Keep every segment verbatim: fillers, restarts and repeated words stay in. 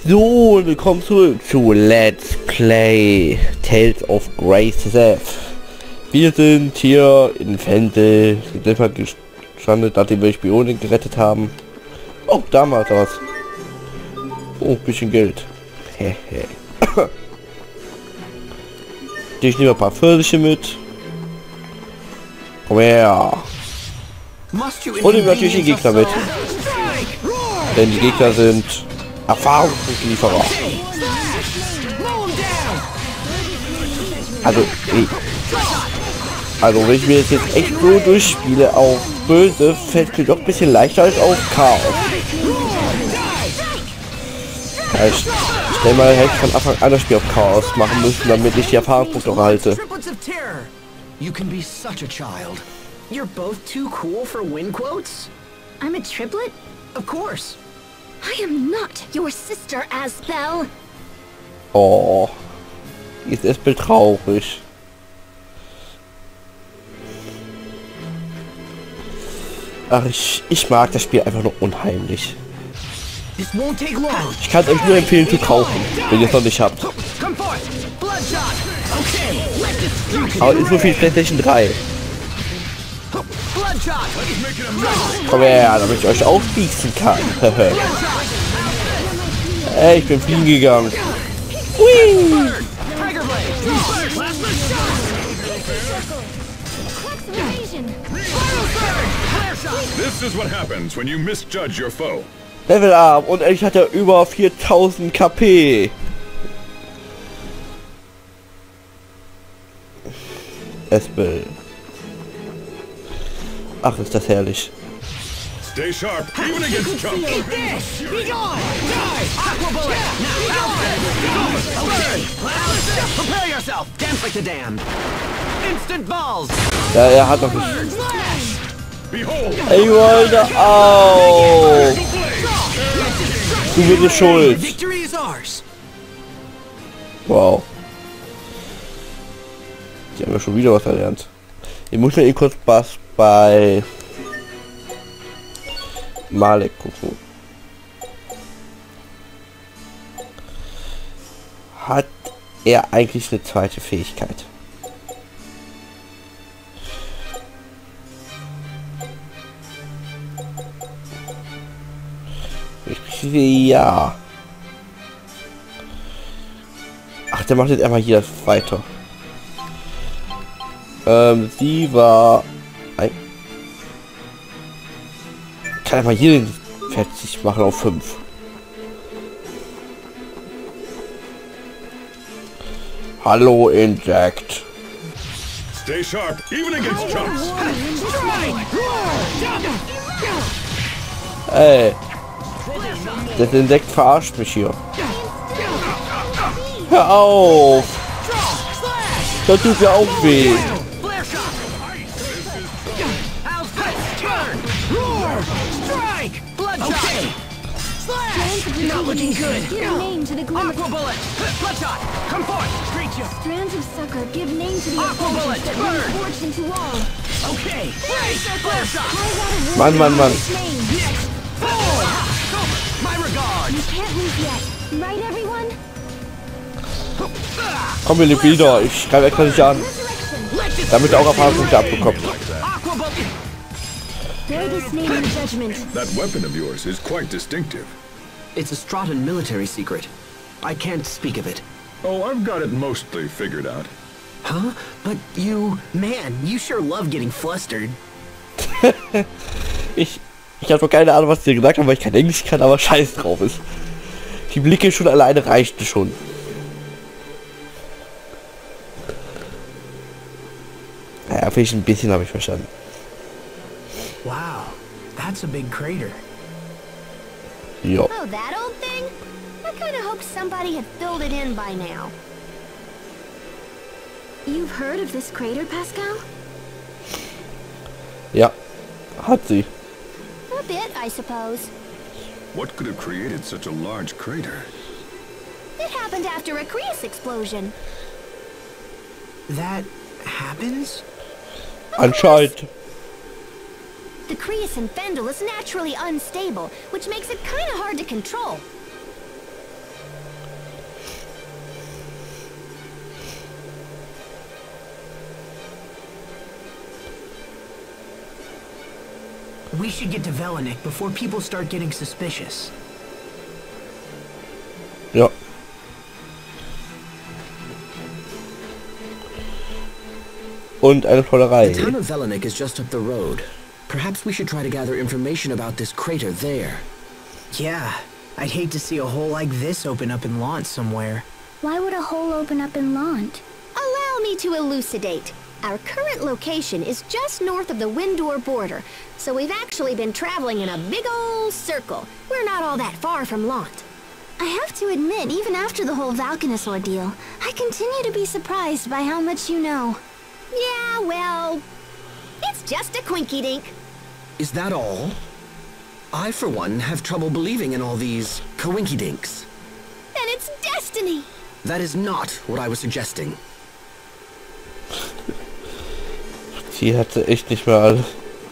So, willkommen zurück zu Let's Play Tales of Grace. Wir sind hier in Fendel, sind einfach gestrandet, nachdem wir Spionen gerettet haben. Oh, da mal was. Oh, ein bisschen Geld. Ich nehme ein paar Pfirsiche mit. Komm her. Und nehmen natürlich die Gegner mit. Denn die Gegner sind Erfahrungslieferer. Also, ey. Also wenn ich mir das jetzt echt so durchspiele auf böse, fällt mir doch ein bisschen leichter als auf Chaos. Ja, ich stell mal, hätte ich von Anfang an das Spiel auf Chaos machen müssen, damit ich die Erfahrungspunkte auch halte. You can be such a child. You're both too cool for win quotes? I'm a triplet? Of course. I am not your sister, Asbel. Oh, ist es betraurig. Ach, ich, ich mag das Spiel einfach nur unheimlich. Ich kann es euch nur empfehlen zu kaufen, wenn ihr es noch nicht habt. Aber ist so viel PlayStation drei. Komm her, damit ich euch aufbiegen kann. Ey, ich bin fliegen gegangen. Hui. This is what happens when you misjudge your foe. Level up und ich hatte über viertausend K P. Asbel. Ach, ist das herrlich. Stay sharp, even against chumps. Prepare yourself. Dance like the damned. Instant balls. Ja, er hat noch nicht. Behold. Ey, Walter, au! Du bist schuld. Victory is ours. Wow. Die haben ja schon wieder was erlernt. Ich muss mir eh kurz was bei Malek gucken. Hat er eigentlich eine zweite Fähigkeit? Ja. Ach, der macht jetzt einmal hier weiter. Ähm, sie war ein... Kann einfach hier den fertig machen auf fünf. Hallo, Inject. Stay sharp, even against chumps. Ey. Das Insekt verarscht mich hier. Hör auf! Das tut mir auch weh. Not looking good. Give name to the glimmer. Aqua bullet. Bloodshot. Come forth. Reach you. Strands of sucker give name to the Aqua bullet. effulgence that Burn. we forged into all. Okay. Hey, flare shot. Carve out a Mann, wound Mann, Mann. in its name. Next. Forward. My regards. You can't lose yet, right, everyone? Komm, wir leben wieder. Ich schreibe extra nicht an. Resurrection. Damit er auch Erfahrungspunkte abbekommt. Aqua bullet. Bear this name in judgment. That weapon of yours is quite distinctive. It's a Strahtan military secret. I can't speak of it. Oh, I've got it mostly figured out. Huh? But you... Man, you sure love getting flustered. Ich, ich habe noch keine Ahnung, was sie gesagt haben, weil ich kein Englisch kann, aber scheiß drauf ist. Die Blicke schon alleine reichten schon. Naja, vielleicht ein bisschen habe ich verstanden. Wow, that's a big crater. Ja. Oh, that old thing? I kind of hoped somebody had filled it in by now. You've heard of this crater, Pascal? Ja, hat sie. A bit, I suppose. What could have created such a large crater? It happened after a Creus explosion. That happens? Anscheinend. The Creus in Fendel is naturally unstable, which makes it kind of hard to control. We should get to Velenik before people start getting suspicious. Ja. Und eine The Tollerei. town of Velenik is just up the road. Perhaps we should try to gather information about this crater there. Yeah, I'd hate to see a hole like this open up in Lant somewhere. Why would a hole open up in Lant? Allow me to elucidate. Our current location is just north of the Windor border, so we've actually been traveling in a big old circle. We're not all that far from Lant. I have to admit, even after the whole Valkanus ordeal, I continue to be surprised by how much you know. Yeah, well, it's just a quinky-dink. Is that all? I, for one, have trouble believing in all these coinkydinks. Then it's destiny. That is not what I was suggesting. Die hatte echt nicht mehr alle.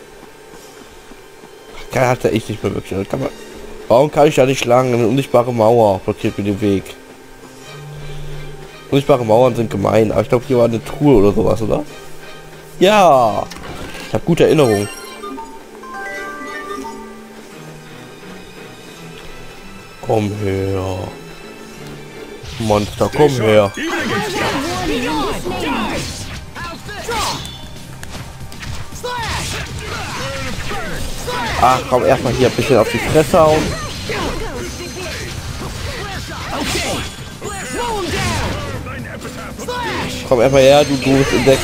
Die hatte echt nicht mehr wirklich. Kann man, warum kann ich da nicht lang? Eine unsichtbare Mauer blockiert mir den Weg. Unsichtbare Mauern sind gemein, aber ich glaube, hier war eine Truhe oder sowas, oder? Ja! Ich habe gute Erinnerungen. Komm her. Monster, komm her. Ach, komm, erstmal hier ein bisschen auf die Fresse hauen. Komm erstmal her, du doofes Insekt.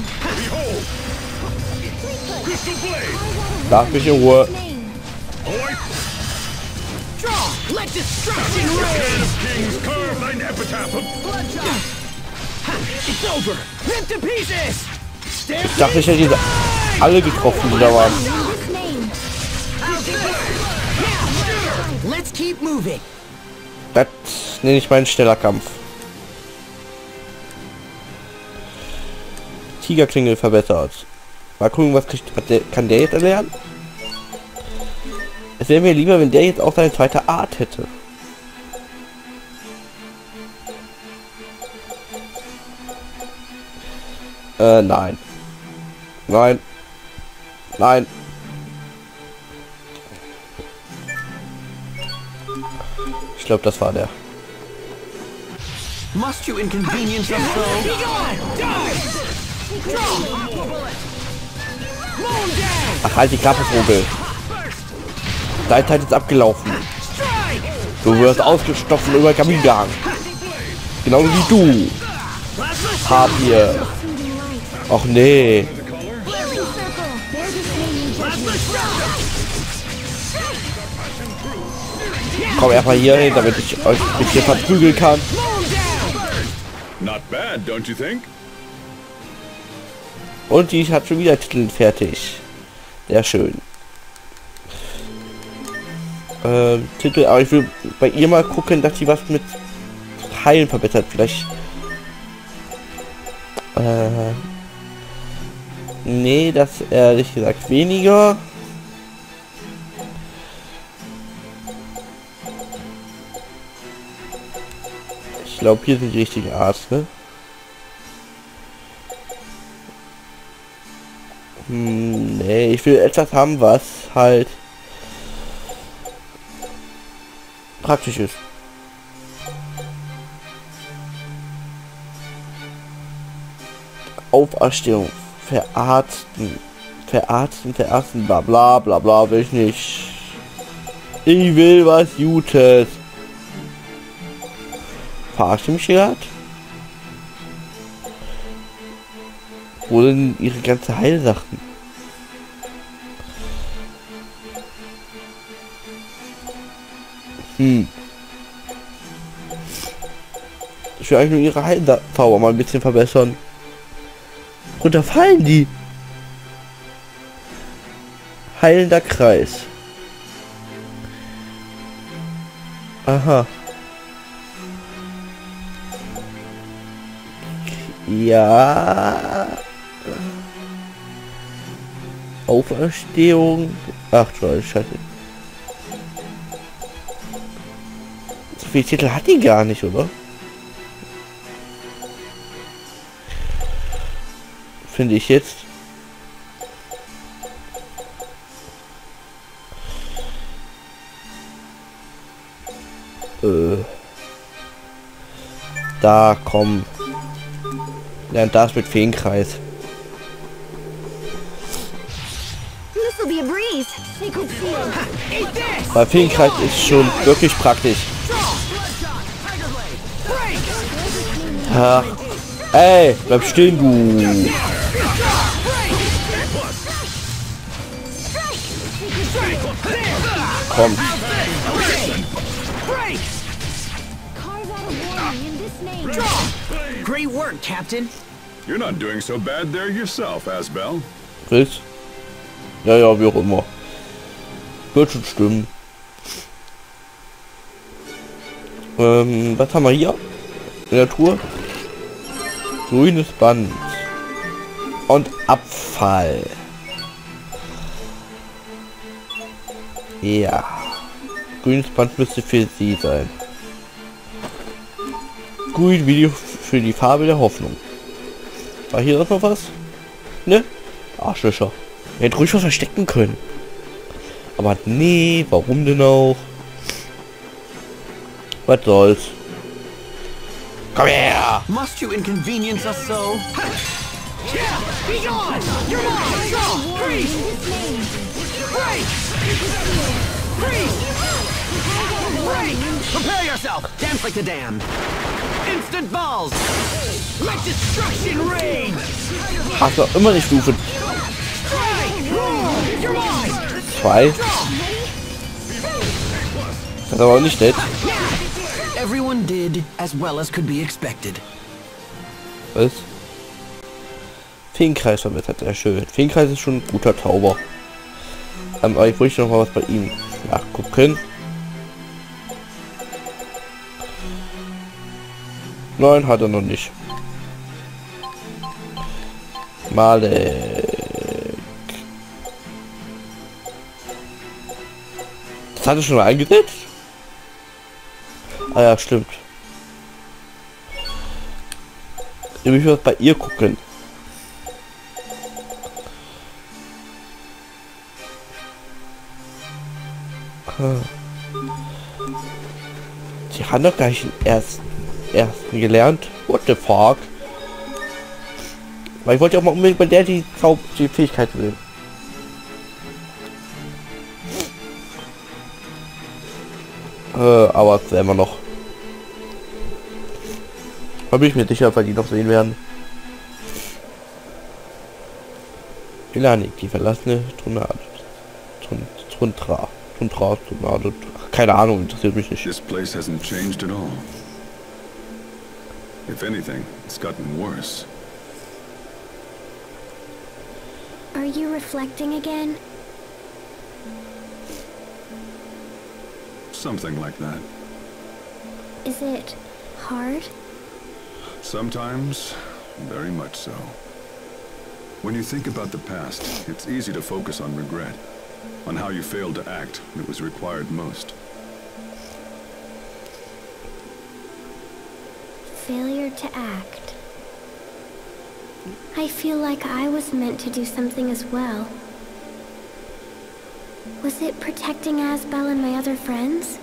Lass mich in Ruhe. Ich dachte, ich hätte diese alle getroffen, die da waren. Das nenne ich meinen schneller Kampf. Tigerklingel verbessert. Mal gucken, was, kriegt, was der, kann der jetzt erlernen? Es wäre mir lieber, wenn der jetzt auch seine zweite Art hätte. Äh, nein. Nein. Nein. Ich glaube, das war der. Must you inconvenience us so? Ach, halt die Klappe, Vogel. Deine Zeit ist abgelaufen. Du wirst ausgestopft und über den Kamin gehangen. Genau wie du. Hab hier. Ach nee. Komm erstmal hier hin, damit ich euch ein bisschen verprügeln kann. Not bad, don't you think? Und die hat schon wieder Titel fertig. Sehr schön. Ähm, Titel, aber ich will bei ihr mal gucken, dass sie was mit Heilen verbessert. Vielleicht. Äh, nee, das ehrlich gesagt weniger. Ich glaube, hier sind die richtigen Ärzte. Hm, nee, ich will etwas haben, was halt praktisch ist. Auferstehung, verarzten, verarzten, verarzten, bla bla bla bla, will ich nicht. Ich will was Gutes. Verarscht mich gerade? Wo sind ihre ganze Heilsachen? Hm. Ich will eigentlich nur ihre Heilzauber mal ein bisschen verbessern. Runterfallen die? Heilender Kreis. Aha. Ja. Auferstehung. Ach du Scheiße. So viele Titel hat die gar nicht, oder? Finde ich jetzt. Äh. Da, komm. Lernt das mit Feenkreis. This'll be a breeze. Sacred seal. Bei Feenkreis ist schon wirklich praktisch. Ja. Ey, bleib stehen, du. Komm. Great work, Captain. You're not doing so bad there yourself, Asbel. Chris? Ja, ja, wie auch immer. Wird schon stimmen. Ähm, was haben wir hier? In der Tour? Grünes Band. Und Abfall. Ja. Grünes Band müsste für sie sein. Grün Video für die Farbe der Hoffnung. War hier noch was? Ne? Arschlöcher. Er hätte ruhig was verstecken können. Aber nee, warum denn auch? Was soll's? Komm her! Must you inconvenience us so? Yeah, be gone! You're mine! Go! Freeze! Freeze! Freeze! Break! Prepare yourself! Dance like the damned! Instant balls! Let destruction reign! Hast du immer nicht Stufe zwei? Das ist aber auch nicht nett. Everyone did as well as could be expected. Was? Feenkreis verbessert, sehr schön. Feenkreis ist schon ein guter Zauber. Ähm, aber ich wollte noch mal was bei ihm nachgucken. Nein, hat er noch nicht. Malek. Das hat er schon mal eingesetzt? Ah ja, stimmt. Ich will was bei ihr gucken. Sie haben doch gleich den ersten, ersten gelernt. What the fuck? Weil ich wollte auch mal unbedingt bei der die, Zau die Fähigkeit will. Äh, aber es immer noch. Da bin ich mir sicher, weil die noch sehen werden. Ilanik, die verlassene Tornado. Tundra. Tundra, Tornado. Keine Ahnung, interessiert mich nicht. This place hasn't changed at all. If anything, it's gotten worse. Are you reflecting again? Something like that. Is it hard? Sometimes, very much so. When you think about the past, it's easy to focus on regret, on how you failed to act when it was required most. Failure to act. I feel like I was meant to do something as well. Was it protecting Asbel and my other friends?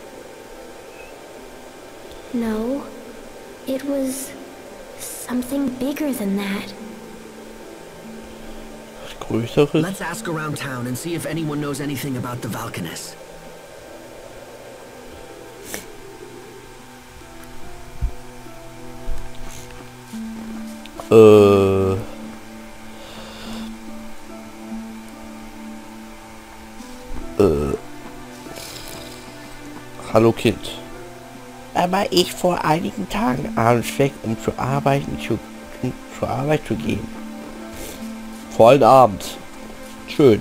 No. It was something bigger than that. Let's ask around town and see if anyone knows anything about the Valkanus. Äh. Äh. Hallo Kind. Aber ich vor einigen Tagen abends weg, um zur Arbeit zu, um zur Arbeit zu gehen. Vor allem abends. Schön.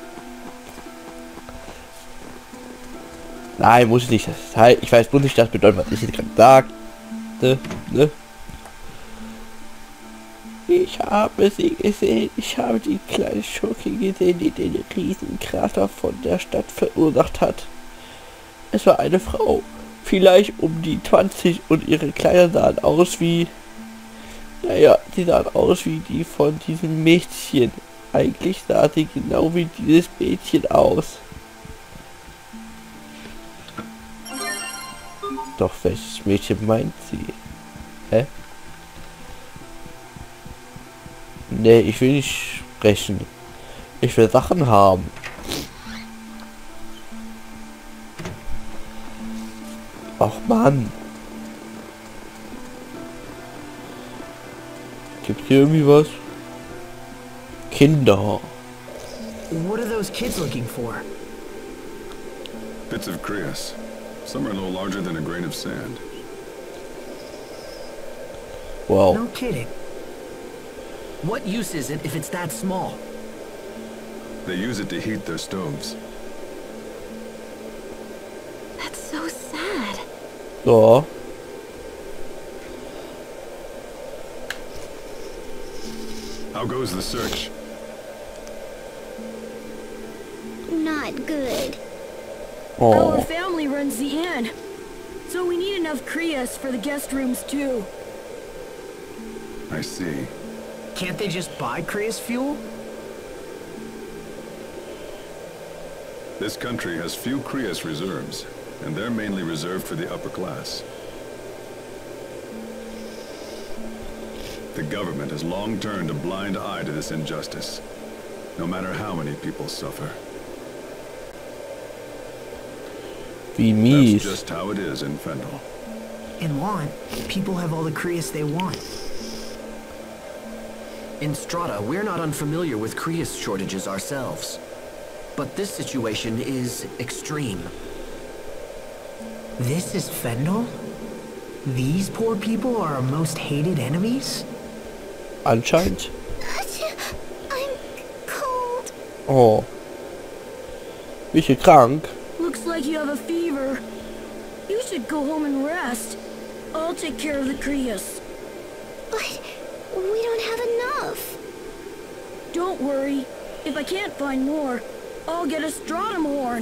Nein, muss ich nicht. Das heißt, ich weiß bloß nicht, das bedeutet, was ich jetzt gerade sagte. Ne? Ich habe sie gesehen. Ich habe die kleine Schurkin gesehen, die den Riesenkrater von der Stadt verursacht hat. Es war eine Frau. Vielleicht um die zwanzig und ihre Kleider sahen aus wie... Naja, sie sahen aus wie die von diesem Mädchen. Eigentlich sah sie genau wie dieses Mädchen aus. Doch welches Mädchen meint sie? Hä? Nee, ich will nicht sprechen. Ich will Sachen haben. Ach Mann. Gibt's hier irgendwie was? Kinder. What are those kids looking for? Bits of Krios. Some are no larger than a grain of sand. Wow. No kidding. What use is it if it's that small? They use it to heat their stoves. That's so sad. Ja. How goes the search? Not good. Our Oh. family runs the inn, so we need enough Krios for the guest rooms too. I see. Can't they just buy Krios fuel? This country has few Krios reserves, and they're mainly reserved for the upper class. The government has long turned a blind eye to this injustice, no matter how many people suffer. Wie That's mies. just how it is in Fendel. In Lont, people have all the Krios they want. In Strata, we're not unfamiliar with Krios shortages ourselves. But this situation is extreme. This is Fendel? These poor people are our most hated enemies? Anscheinend. I'm cold. Oh. Bist du krank? Looks like you have a fever. You should go home and rest. I'll take care of the Krios. But we don't have enough. Don't worry. If I can't find more, I'll get a stratum horn.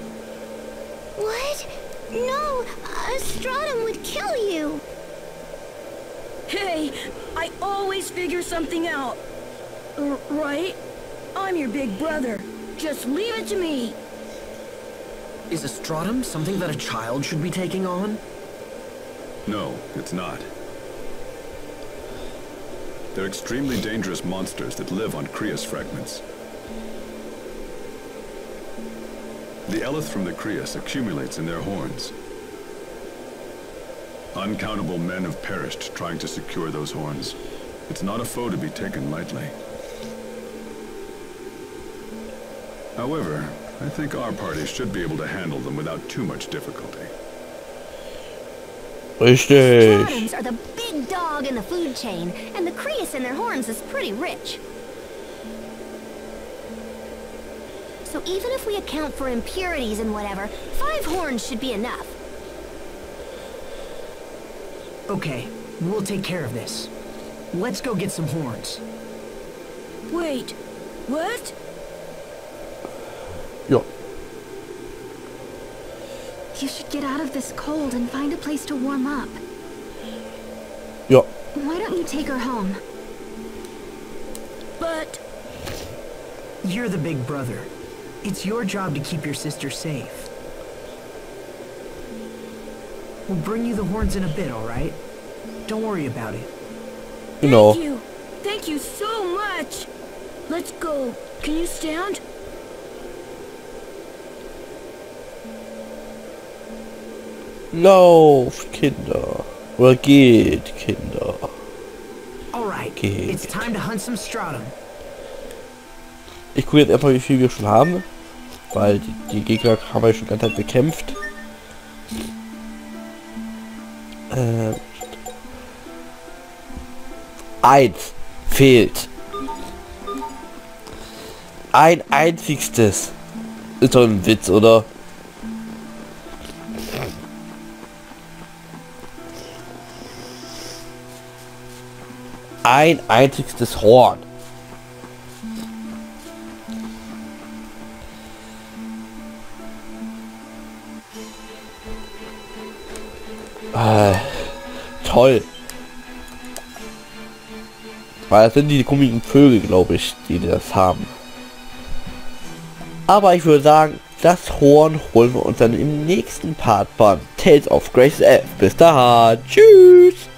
What? No, a stratum would kill you. Hey, I always figure something out. R- right? I'm your big brother. Just leave it to me. Is a stratum something that a child should be taking on? No, it's not. They're extremely dangerous monsters that live on Krios fragments. The eleth from the Krios accumulates in their horns. Uncountable men have perished trying to secure those horns. It's not a foe to be taken lightly. However, I think our party should be able to handle them without too much difficulty. Richtig. Stratums are the big dog in the food chain, and the Krios in their horns is pretty rich. So even if we account for impurities and whatever, five horns should be enough. Okay, we'll take care of this. Let's go get some horns. Wait, what? Ja. You should get out of this cold and find a place to warm up. Ja. Why don't you take her home? But You're the big brother. It's your job to keep your sister safe. We'll bring you the horns in a bit, alright? Don't worry about it. Genau. thank you. Thank you so much. Let's go. Can you stand? Lauf, Kinder. Oder geht, Kinder. Alright, Geht. it's time to hunt some stratum. Ich gucke jetzt einfach, wie viel wir schon haben. Weil die, die Gegner haben wir schon die ganze Zeit bekämpft. Ähm. Eins fehlt. Ein einzigstes. Ist doch ein Witz, oder? Ein einziges Horn. Äh, toll. Weil das sind die komischen Vögel, glaube ich, die das haben. Aber ich würde sagen, das Horn holen wir uns dann im nächsten Part von Tales of Grace F. Bis dahin. Tschüss.